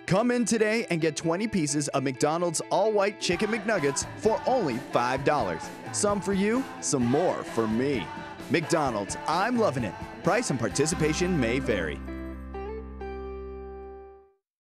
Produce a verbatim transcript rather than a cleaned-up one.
Come in today and get twenty pieces of McDonald's all-white chicken McNuggets for only five dollars. Some for you, some more for me. McDonald's, I'm loving it. Price and participation may vary.